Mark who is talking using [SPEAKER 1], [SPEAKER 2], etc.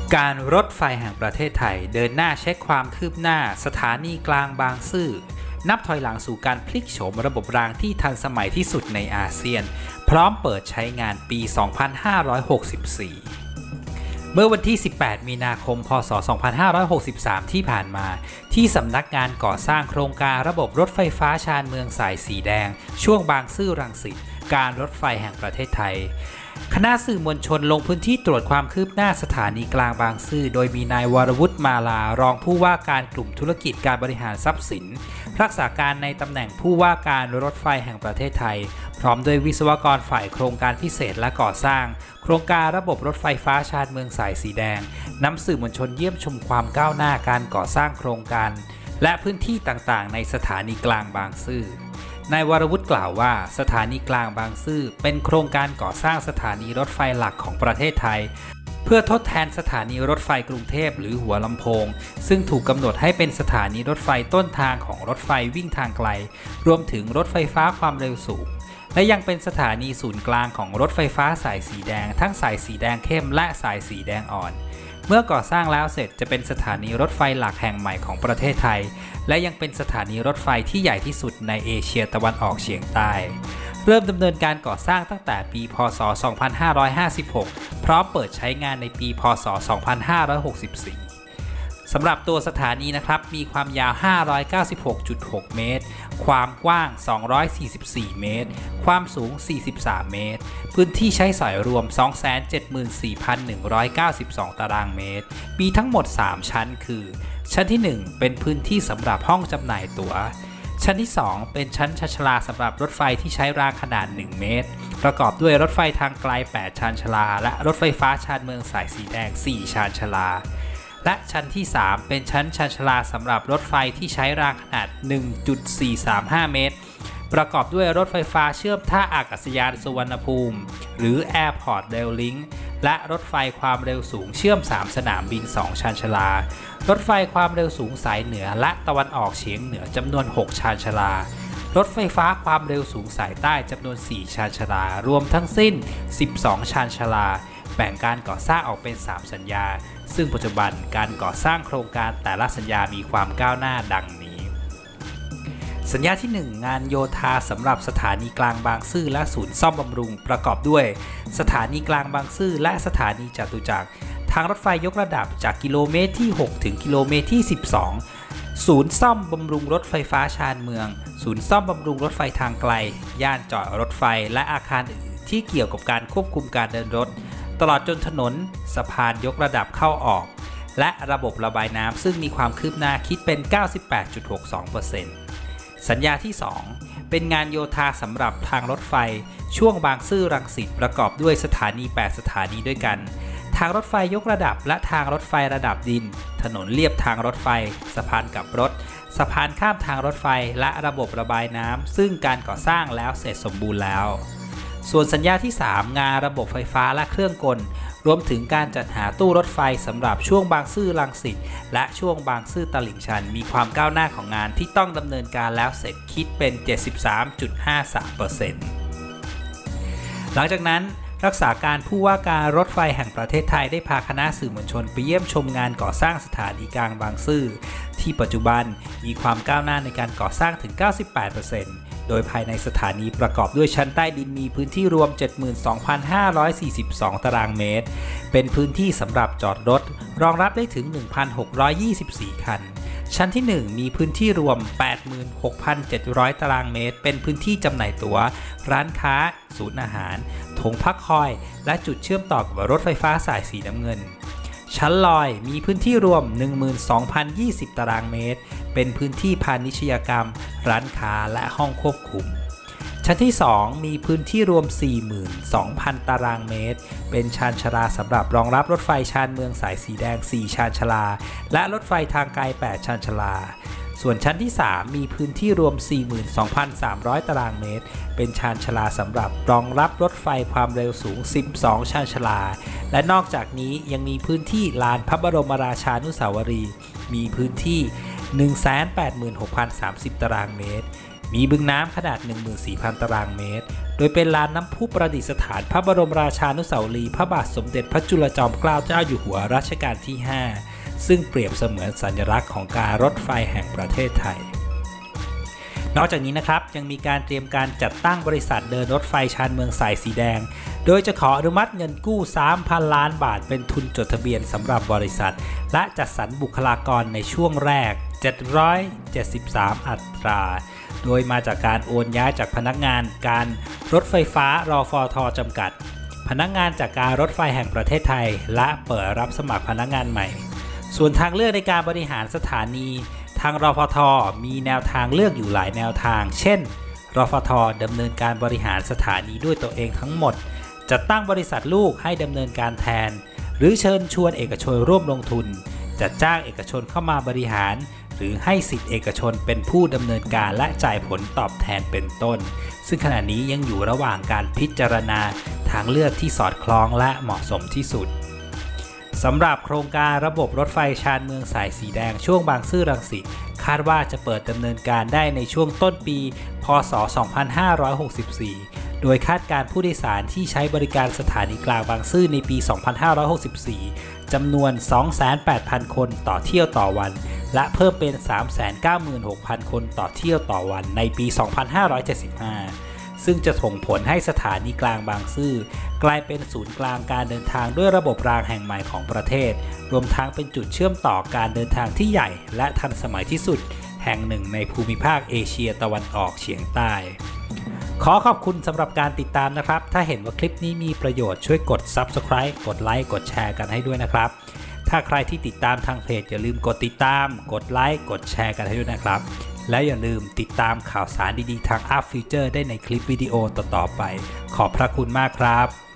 [SPEAKER 1] การรถไฟแห่งประเทศไทยเดินหน้าเช็คความคืบหน้าสถานีกลางบางซื่อนับถอยหลังสู่การพลิกโฉมระบบรางที่ทันสมัยที่สุดในอาเซียนพร้อมเปิดใช้งานปี 2564 เมื่อวันที่ 18 มีนาคม พ.ศ. 2563 ที่ผ่านมาที่สำนักงานก่อสร้างโครงการระบบรถไฟฟ้าชานเมืองสายสีแดงช่วงบางซื่อรังสิตการรถไฟแห่งประเทศไทยคณะสื่อมวลชนลงพื้นที่ตรวจความคืบหน้าสถานีกลางบางซื่อโดยมีนายวรวุฒิมาลารองผู้ว่าการกลุ่มธุรกิจการบริหารทรัพย์สินรักษาการในตำแหน่งผู้ว่าการรถไฟแห่งประเทศไทยพร้อมด้วยวิศวกรฝ่ายโครงการพิเศษและก่อสร้างโครงการระบบรถไฟฟ้าชานเมืองสายสีแดงนำสื่อมวลชนเยี่ยมชมความก้าวหน้าการก่อสร้างโครงการและพื้นที่ต่างๆในสถานีกลางบางซื่อนายวรวุฒิกล่าวว่าสถานีกลางบางซื่อเป็นโครงการก่อสร้างสถานีรถไฟหลักของประเทศไทยเพื่อทดแทนสถานีรถไฟกรุงเทพหรือหัวลำโพงซึ่งถูกกำหนดให้เป็นสถานีรถไฟต้นทางของรถไฟวิ่งทางไกลรวมถึงรถไฟฟ้าความเร็วสูงและยังเป็นสถานีศูนย์กลางของรถไฟฟ้าสายสีแดงทั้งสายสีแดงเข้มและสายสีแดงอ่อนเมื่อก่อสร้างแล้วเสร็จจะเป็นสถานีรถไฟหลักแห่งใหม่ของประเทศไทยและยังเป็นสถานีรถไฟที่ใหญ่ที่สุดในเอเชียตะวันออกเฉียงใต้เริ่มดำเนินการก่อสร้างตั้งแต่ปีพ.ศ. 2556 พร้อมเปิดใช้งานในปีพ.ศ. 2564สำหรับตัวสถานีนะครับมีความยาว 596.6 เมตรความกว้าง 244 เมตรความสูง 43 เมตรพื้นที่ใช้สอยรวม 274,192 ตารางเมตรมีทั้งหมด 3 ชั้นคือชั้นที่ 1 เป็นพื้นที่สำหรับห้องจำหน่ายตั๋วชั้นที่ 2 เป็นชั้นชานชาลาสำหรับรถไฟที่ใช้รางขนาด 1 เมตรประกอบด้วยรถไฟทางไกล 8 ชานชาลาและรถไฟฟ้าชานเมืองสายสีแดง 4 ชานชาลาและชั้นที่ 3 เป็นชั้นชานชาลาสำหรับรถไฟที่ใช้รางขนาด 1.435 เมตรประกอบด้วยรถไฟฟ้าเชื่อมท่าอากาศยานสุวรรณภูมิหรือ Airport Rail Link และรถไฟความเร็วสูงเชื่อม 3 สนามบิน 2 ชานชาลารถไฟความเร็วสูงสายเหนือและตะวันออกเฉียงเหนือจำนวน 6 ชานชาลารถไฟฟ้าความเร็วสูงสายใต้จำนวน 4 ชานชาลารวมทั้งสิ้น 12 ชานชาลาแบ่งการก่อสร้างออกเป็น 3 สัญญาซึ่งปัจจุบันการก่อสร้างโครงการแต่ละสัญญามีความก้าวหน้าดังนี้สัญญาที่ 1 งานโยธาสำหรับสถานีกลางบางซื่อและศูนย์ซ่อมบำรุงประกอบด้วยสถานีกลางบางซื่อและสถานีจตุจักรทางรถไฟยกระดับจากกิโลเมตรที่ 6 ถึงกิโลเมตรที่ 12 ศูนย์ซ่อมบำรุงรถไฟฟ้าชานเมืองศูนย์ซ่อมบำรุงรถไฟทางไกลย่านจอดรถไฟและอาคารอื่นที่เกี่ยวกับการควบคุมการเดินรถตลอดจนถนนสะพานยกระดับเข้าออกและระบบระบายน้ำซึ่งมีความคืบหน้าคิดเป็น 98.62% สัญญาที่ 2 เป็นงานโยธาสำหรับทางรถไฟช่วงบางซื่อรังสิตประกอบด้วยสถานี 8 สถานีด้วยกันทางรถไฟยกระดับและทางรถไฟระดับดินถนนเลียบทางรถไฟสะพานกลับรถสะพานข้ามทางรถไฟและระบบระบายน้ำซึ่งการก่อสร้างแล้วเสร็จสมบูรณ์แล้วส่วนสัญญาที่ 3 งานระบบไฟฟ้าและเครื่องกลรวมถึงการจัดหาตู้รถไฟสำหรับช่วงบางซื่อรังสิตและช่วงบางซื่อตลิ่งชันมีความก้าวหน้าของงานที่ต้องดำเนินการแล้วเสร็จคิดเป็น 73.53% หลังจากนั้นรักษาการผู้ว่าการรถไฟแห่งประเทศไทยได้พาคณะสื่อมวลชนไปเยี่ยมชมงานก่อสร้างสถานีกลางบางซื่อที่ปัจจุบันมีความก้าวหน้าในการก่อสร้างถึง 98%โดยภายในสถานีประกอบด้วยชั้นใต้ดินมีพื้นที่รวม 72,542 ตารางเมตรเป็นพื้นที่สำหรับจอดรถรองรับได้ถึง 1,624 คันชั้นที่ 1 มีพื้นที่รวม 86,700 ตารางเมตรเป็นพื้นที่จำหน่ายตั๋วร้านค้าศูนย์อาหารโถงพักคอยและจุดเชื่อมต่อกับรถไฟฟ้าสายสีน้ำเงินชั้นลอยมีพื้นที่รวม 12,020 ตารางเมตรเป็นพื้นที่พาณิชยกรรมร้านค้าและห้องควบคุมชั้นที่ 2 มีพื้นที่รวม 42,000 ตารางเมตรเป็นชานชาลาสำหรับรองรับรถไฟชานเมืองสายสีแดง 4 ชานชาลาและรถไฟทางไกล 8 ชานชาลาส่วนชั้นที่ 3 มีพื้นที่รวม 42,300 ตารางเมตรเป็นชานชาลาสำหรับรองรับรถไฟความเร็วสูง 12 ชานชาลาและนอกจากนี้ยังมีพื้นที่ลานพระบรมราชานุสาวรีย์มีพื้นที่ 186,030 ตารางเมตรมีบึงน้ำขนาด 14,000 ตารางเมตรโดยเป็นลานน้ำพุประดิษฐานพระบรมราชานุสาวรีย์พระบาทสมเด็จพระจุลจอมเกล้าเจ้าอยู่หัวรัชกาลที่ 5 ซึ่งเปรียบเสมือนสัญลักษณ์ของการรถไฟแห่งประเทศไทยนอกจากนี้นะครับยังมีการเตรียมการจัดตั้งบริษัทเดินรถไฟชานเมืองสายสีแดงโดยจะขออนุมัติเงินกู้ 3,000 ล้านบาทเป็นทุนจดทะเบียนสำหรับบริษัทและจัดสรรบุคลากรในช่วงแรก773อัตราโดยมาจากการโอนย้ายจากพนักงานการรถไฟฟ้ารฟท.จำกัดพนักงานจากการรถไฟแห่งประเทศไทยและเปิดรับสมัครพนักงานใหม่ส่วนทางเลือกในการบริหารสถานีทางรฟท.มีแนวทางเลือกอยู่หลายแนวทางเช่นรฟท.ดำเนินการบริหารสถานีด้วยตัวเองทั้งหมดจัดตั้งบริษัทลูกให้ดำเนินการแทนหรือเชิญชวนเอกชนร่วมลงทุนจัดจ้างเอกชนเข้ามาบริหารหรือให้สิทธิเอกชนเป็นผู้ดำเนินการและจ่ายผลตอบแทนเป็นต้นซึ่งขณะนี้ยังอยู่ระหว่างการพิจารณาทางเลือกที่สอดคล้องและเหมาะสมที่สุดสำหรับโครงการระบบรถไฟชานเมืองสายสีแดงช่วงบางซื่อรังสิตคาดว่าจะเปิดดำเนินการได้ในช่วงต้นปีพ.ศ. 2564โดยคาดการผู้โดยสารที่ใช้บริการสถานีกลางบางซื่อในปี 2564 จำนวน 28,000 คนต่อเที่ยวต่อวันและเพิ่มเป็น 396,000 คนต่อเที่ยวต่อวันในปี 2575 ซึ่งจะส่งผลให้สถานีกลางบางซื่อกลายเป็นศูนย์กลางการเดินทางด้วยระบบรางแห่งใหม่ของประเทศรวมทั้งเป็นจุดเชื่อมต่อการเดินทางที่ใหญ่และทันสมัยที่สุดแห่งหนึ่งในภูมิภาคเอเชียตะวันออกเฉียงใต้ขอขอบคุณสำหรับการติดตามนะครับถ้าเห็นว่าคลิปนี้มีประโยชน์ช่วยกด Subscribe กดไลค์กดแชร์กันให้ด้วยนะครับถ้าใครที่ติดตามทางเพจอย่าลืมกดติดตามกดไลค์กดแชร์กันให้ด้วยนะครับและอย่าลืมติดตามข่าวสารดีๆทาง Up Future ได้ในคลิปวิดีโอต่อๆไปขอบพระคุณมากครับ